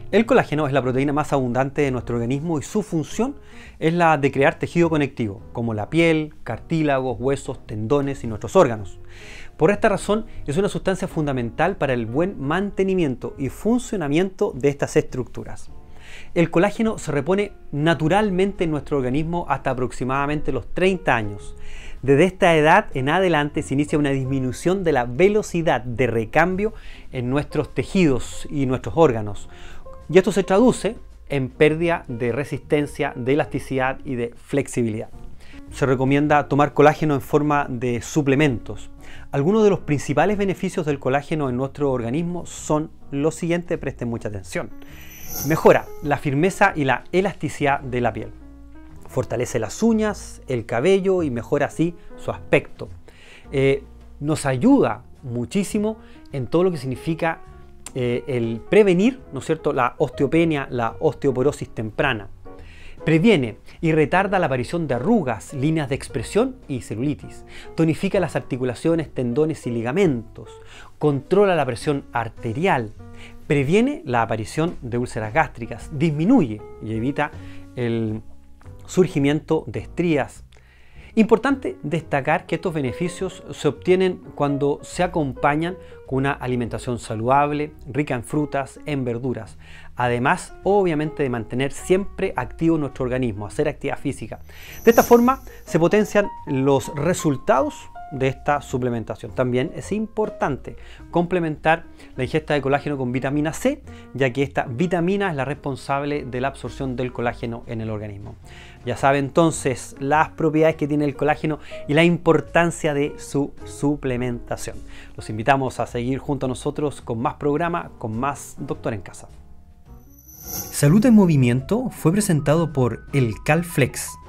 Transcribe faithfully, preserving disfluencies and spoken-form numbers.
El colágeno es la proteína más abundante de nuestro organismo y su función es la de crear tejido conectivo, como la piel, cartílagos, huesos, tendones y nuestros órganos. Por esta razón, es una sustancia fundamental para el buen mantenimiento y funcionamiento de estas estructuras. El colágeno se repone naturalmente en nuestro organismo hasta aproximadamente los treinta años. Desde esta edad en adelante se inicia una disminución de la velocidad de recambio en nuestros tejidos y nuestros órganos. Y esto se traduce en pérdida de resistencia, de elasticidad y de flexibilidad. Se recomienda tomar colágeno en forma de suplementos. Algunos de los principales beneficios del colágeno en nuestro organismo son los siguientes, presten mucha atención. Mejora la firmeza y la elasticidad de la piel. Fortalece las uñas, el cabello y mejora así su aspecto. Eh, nos ayuda muchísimo en todo lo que significa eh, el prevenir, ¿no es cierto?, la osteopenia, la osteoporosis temprana. Previene y retarda la aparición de arrugas, líneas de expresión y celulitis. Tonifica las articulaciones, tendones y ligamentos. Controla la presión arterial. Previene la aparición de úlceras gástricas. Disminuye y evita el surgimiento de estrías. Importante destacar que estos beneficios se obtienen cuando se acompañan con una alimentación saludable, rica en frutas, en verduras. Además, obviamente, de mantener siempre activo nuestro organismo, hacer actividad física. De esta forma se potencian los resultados de esta suplementación. También es importante complementar la ingesta de colágeno con vitamina C, ya que esta vitamina es la responsable de la absorción del colágeno en el organismo. Ya sabe entonces las propiedades que tiene el colágeno y la importancia de su suplementación. Los invitamos a seguir junto a nosotros con más programa, con más Doctor en Casa. Salud en Movimiento fue presentado por el Calflex.